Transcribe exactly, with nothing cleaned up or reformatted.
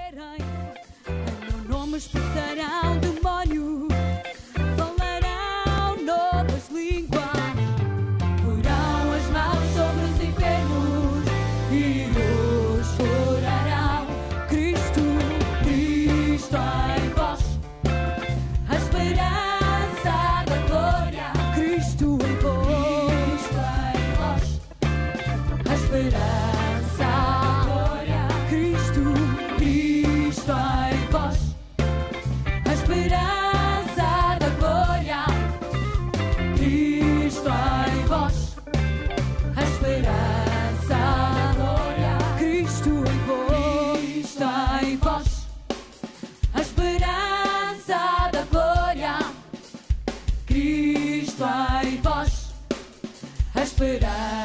quiserem, em meu nome expulsarão demónios, falarão novas línguas, porão as mãos sobre os enfermos e os curarão. Cristo, Cristo em vós, a esperança da glória. Cristo em vós, Cristo em vós, a esperança da glória. Cristo, Cristo em vós, a esperança da glória. Cristo em vós, a esperança da glória. Cristo em vós, em vós, a esperança da glória. Cristo em vós, a esperança.